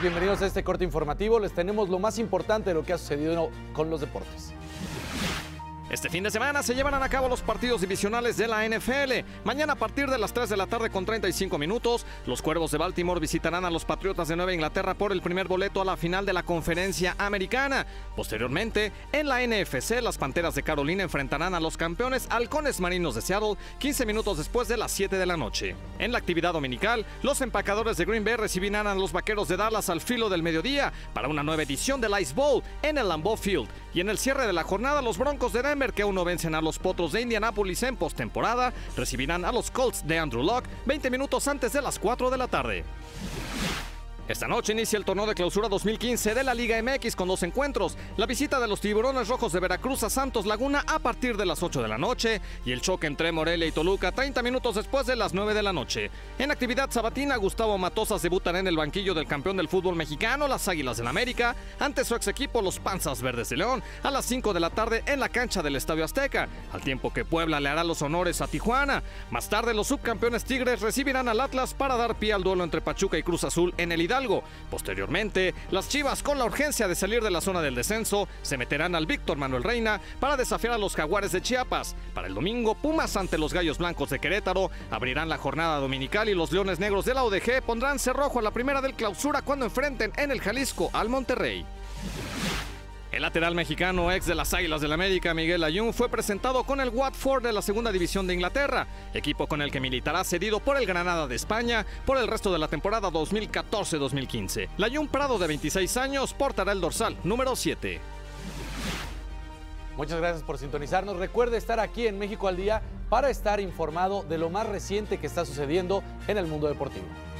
bienvenidos a este corte informativo. Les tenemos lo más importante de lo que ha sucedido con los deportes. Este fin de semana se llevarán a cabo los partidos divisionales de la NFL. Mañana a partir de las 3 de la tarde con 35 minutos, los Cuervos de Baltimore visitarán a los Patriotas de Nueva Inglaterra por el primer boleto a la final de la Conferencia Americana. Posteriormente, en la NFC, las Panteras de Carolina enfrentarán a los campeones Halcones Marinos de Seattle 15 minutos después de las 7 de la noche. En la actividad dominical, los Empacadores de Green Bay recibirán a los Vaqueros de Dallas al filo del mediodía para una nueva edición del Ice Bowl en el Lambeau Field. Y en el cierre de la jornada, los Broncos de Denver, que aún no vencen a los Potros de Indianápolis en postemporada, recibirán a los Colts de Andrew Luck 20 minutos antes de las 4 de la tarde. Esta noche inicia el torneo de clausura 2015 de la Liga MX con 2 encuentros. La visita de los Tiburones Rojos de Veracruz a Santos Laguna a partir de las 8 de la noche y el choque entre Morelia y Toluca 30 minutos después de las 9 de la noche. En actividad sabatina, Gustavo Matosas debutará en el banquillo del campeón del fútbol mexicano, las Águilas del América, ante su ex equipo, los Panzas Verdes de León, a las 5 de la tarde en la cancha del Estadio Azteca, al tiempo que Puebla le hará los honores a Tijuana. Más tarde, los subcampeones Tigres recibirán al Atlas para dar pie al duelo entre Pachuca y Cruz Azul en el Hidalgo. Posteriormente, las Chivas, con la urgencia de salir de la zona del descenso, se meterán al Víctor Manuel Reina para desafiar a los Jaguares de Chiapas. Para el domingo, Pumas ante los Gallos Blancos de Querétaro abrirán la jornada dominical y los Leones Negros de la UDG pondrán cerrojo a la primera del clausura cuando enfrenten en el Jalisco al Monterrey. El lateral mexicano ex de las Águilas del América, Miguel Layún, fue presentado con el Watford de la segunda división de Inglaterra, equipo con el que militará cedido por el Granada de España por el resto de la temporada 2014-2015. Layún Prado, de 26 años, portará el dorsal número 7. Muchas gracias por sintonizarnos. Recuerde estar aquí en México al Día para estar informado de lo más reciente que está sucediendo en el mundo deportivo.